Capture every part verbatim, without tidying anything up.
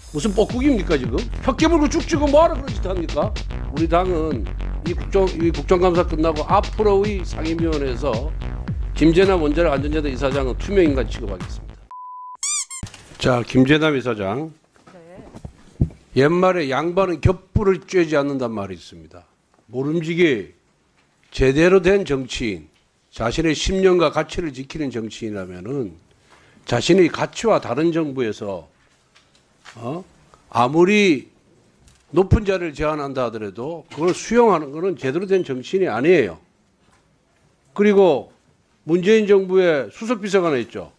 무슨 뻐꾸기입니까 지금? 혀깨 물고 쭉 찍어 뭐하러 그런 짓 합니까? 우리 당은 이 국정 이 국정감사 끝나고 앞으로의 상임위원회에서 김재남 원자력 안전재단 이사장은 투명인간 취급하겠습니다. 자, 김재남 이사장. 네. 옛말에 양반은 겹불을 쬐지 않는단 말이 있습니다. 모름지기 제대로 된 정치인, 자신의 신념과 가치를 지키는 정치인이라면은 자신의 가치와 다른 정부에서 어? 아무리 높은 자리를 제안한다 하더라도 그걸 수용하는 것은 제대로 된 정치인이 아니에요. 그리고 문재인 정부의 수석비서관이 있죠.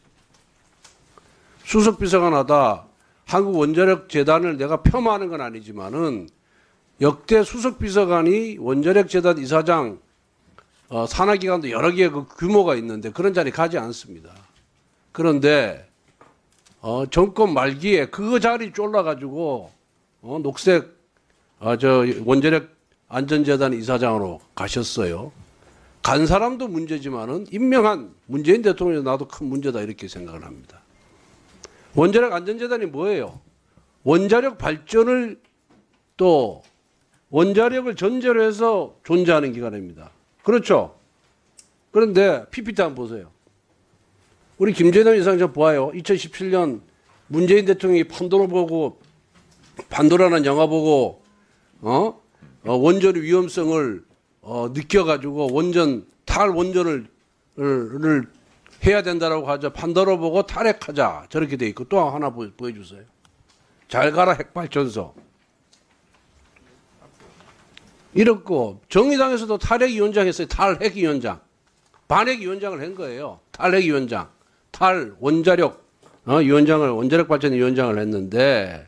수석비서관 하다 한국원자력재단을 내가 폄하하는 건 아니지만은 역대 수석비서관이 원자력재단 이사장 어, 산하기관도 여러 개의 그 규모가 있는데 그런 자리 가지 않습니다. 그런데 어, 정권 말기에 그 자리 쫄라가지고 어, 녹색 어, 저 원자력 안전재단 이사장으로 가셨어요. 간 사람도 문제지만은 임명한 문재인 대통령이 나도 큰 문제다 이렇게 생각을 합니다. 원자력 안전재단이 뭐예요? 원자력 발전을 또 원자력을 전제로 해서 존재하는 기관입니다. 그렇죠? 그런데 피피티 한번 보세요. 우리 김재남 이사장 보아요. 이천십칠 년 문재인 대통령이 판도라 보고 판도라는 영화 보고 어? 어 원전의 위험성을 어, 느껴가지고 원전 탈원전을 을, 해야 된다라고 하죠. 판도라 보고 탈핵하자 저렇게 돼 있고 또 하나 보, 보여주세요. 잘 가라 핵발전소. 이렇고 정의당에서도 탈핵위원장 했어요. 탈핵위원장. 반핵위원장을 한 거예요. 탈핵위원장. 탈 원자력 어, 위원장을 원자력 발전 위원장을 했는데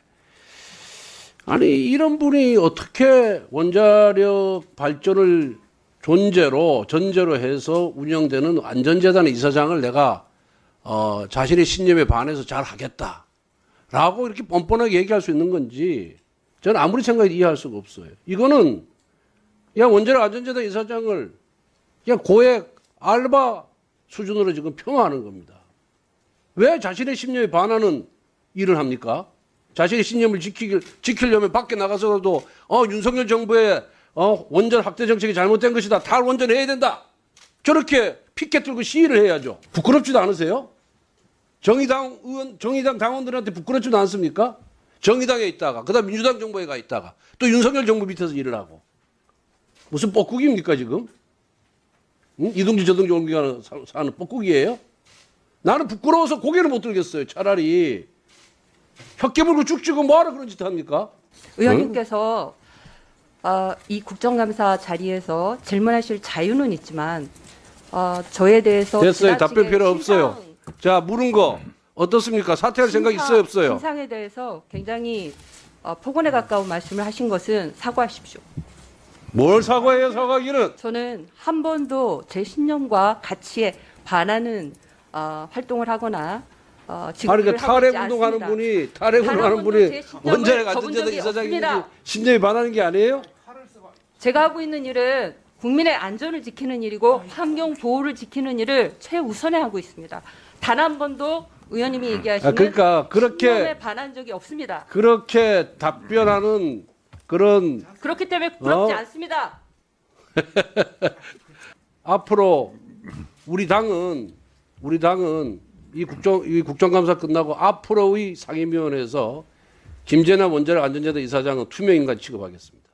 아니 이런 분이 어떻게 원자력 발전을 존재로 전제로 해서 운영되는 안전재단 이사장을 내가 어, 자신의 신념에 반해서 잘 하겠다라고 이렇게 뻔뻔하게 얘기할 수 있는 건지 저는 아무리 생각해도 이해할 수가 없어요. 이거는 그냥 원자력 안전재단 이사장을 그냥 고액 알바 수준으로 지금 폄하하는 겁니다. 왜 자신의 신념에 반하는 일을 합니까? 자신의 신념을 지키, 지키려면 밖에 나가서라도 어, 윤석열 정부의 어, 원전 확대 정책이 잘못된 것이다. 탈원전해야 된다. 저렇게 피켓 들고 시위를 해야죠. 부끄럽지도 않으세요? 정의당 의원, 정의당 당원들한테 부끄럽지도 않습니까? 정의당에 있다가 그다음 민주당 정부에 가 있다가 또 윤석열 정부 밑에서 일을 하고 무슨 뻐꾸기입니까 지금? 응? 이동주 저동주 옮기가는 사는 뻐꾸기예요? 나는 부끄러워서 고개를 못 들겠어요. 차라리 혀깨 물고 쭉 찍어 뭐하러 그런 짓 합니까? 의원님께서 응? 어, 이 국정감사 자리에서 질문하실 자유는 있지만 어, 저에 대해서 됐어요. 답변 필요 없어요. 자, 물은 거 어떻습니까? 사퇴할 생각 있어요 없어요? 신상에 대해서 굉장히 어, 폭언에 가까운 말씀을 하신 것은 사과하십시오. 뭘 사과해요 사과하기는? 저는 한 번도 제 신념과 가치에 반하는 어, 활동을 하거나 어, 아니, 그러니까 탈핵 운동하는 분이 탈핵 운동하는 분이 원자력 안전재단 이사장인지 신념이 반하는 게 아니에요? 제가 하고 있는 일은 국민의 안전을 지키는 일이고 환경 보호를 지키는 일을 최우선에 하고 있습니다. 단 한 번도 의원님이 얘기하시는 아, 그러니까 그렇게 신념에 반한 적이 없습니다. 그렇게 답변하는 그런 그렇기 때문에 부럽지 어? 않습니다. 앞으로 우리 당은 우리 당은 이 국정 이 국정감사 끝나고 앞으로의 상임위원회에서 김재남 원자력 안전재단 이사장은 투명인간 취급하겠습니다.